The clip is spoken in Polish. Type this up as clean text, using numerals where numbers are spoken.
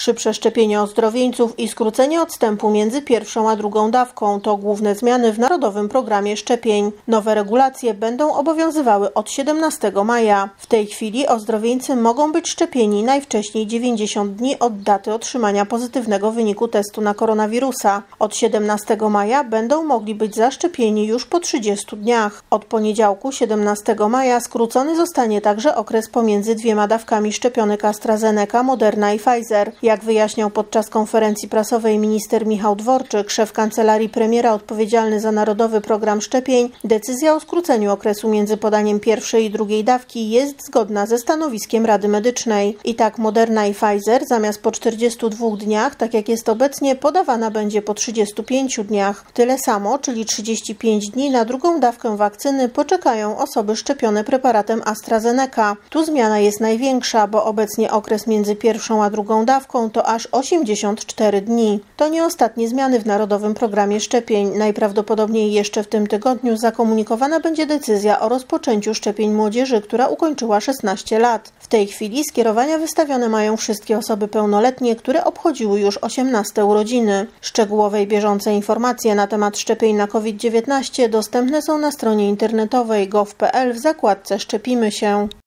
Szybsze szczepienie ozdrowieńców i skrócenie odstępu między pierwszą a drugą dawką to główne zmiany w Narodowym Programie Szczepień. Nowe regulacje będą obowiązywały od 17 maja. W tej chwili ozdrowieńcy mogą być szczepieni najwcześniej 90 dni od daty otrzymania pozytywnego wyniku testu na koronawirusa. Od 17 maja będą mogli być zaszczepieni już po 30 dniach. Od poniedziałku 17 maja skrócony zostanie także okres pomiędzy dwiema dawkami szczepionek AstraZeneca, Moderna i Pfizer. Jak wyjaśniał podczas konferencji prasowej minister Michał Dworczyk, szef kancelarii premiera odpowiedzialny za Narodowy Program Szczepień, decyzja o skróceniu okresu między podaniem pierwszej i drugiej dawki jest zgodna ze stanowiskiem Rady Medycznej. I tak Moderna i Pfizer zamiast po 42 dniach, tak jak jest obecnie, podawana będzie po 35 dniach. Tyle samo, czyli 35 dni na drugą dawkę wakcyny poczekają osoby szczepione preparatem AstraZeneca. Tu zmiana jest największa, bo obecnie okres między pierwszą a drugą dawką to aż 84 dni. To nie ostatnie zmiany w Narodowym Programie Szczepień. Najprawdopodobniej jeszcze w tym tygodniu zakomunikowana będzie decyzja o rozpoczęciu szczepień młodzieży, która ukończyła 16 lat. W tej chwili skierowania wystawione mają wszystkie osoby pełnoletnie, które obchodziły już 18 urodziny. Szczegółowe i bieżące informacje na temat szczepień na COVID-19 dostępne są na stronie internetowej gov.pl w zakładce Szczepimy się.